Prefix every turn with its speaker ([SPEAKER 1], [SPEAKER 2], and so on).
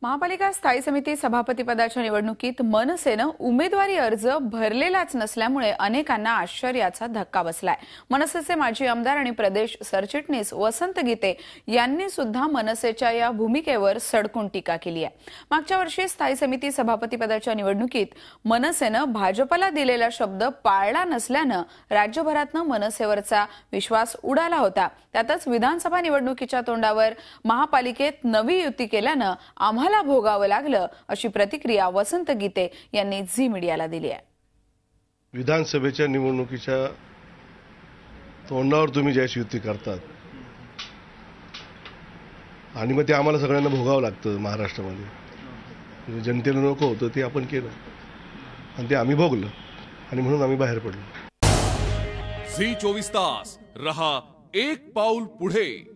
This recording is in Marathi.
[SPEAKER 1] महापालिका स्थायी समिती सभापतीपदाच्या निवडणुकीत मनसेनं उमेदवारी अर्ज भरलेलाच नसल्यामुळे अनेकांना आश्चर्याचा धक्का बसलाय। मनसेचे माजी आमदार आणि प्रदेश सरचिटणीस वसंत गीते यांनी सुद्धा मनसेच्या या भूमिकेवर सडकून टीका केली आहे। मागच्या वर्षी स्थायी समिती सभापतीपदाच्या निवडणुकीत मनसेनं भाजपला दिलेला शब्द पाळला नसल्यानं राज्यभरातनं मनसेवरचा विश्वास उडाला होता। त्यातच विधानसभा निवडणुकीच्या तोंडावर महापालिकेत नवी युती केल्यानं आम्हाला भोगावं लागलं, अशी प्रतिक्रिया वसंत गीते यांनी झी मीडियाला दिली आहे।
[SPEAKER 2] विधानसभेच्या निवडणुकीच्या तोंडावर तुम्ही ज्याची युती करतात आणि मग ते आम्हाला सगळ्यांना भोगावं लागतं महाराष्ट्रामध्ये। जनतेला नको होतं ते आपण केलं आणि ते आम्ही भोगलं आणि म्हणून आम्ही बाहेर पडलो।
[SPEAKER 3] झी 24 तास रहा एक पाऊल पुढे।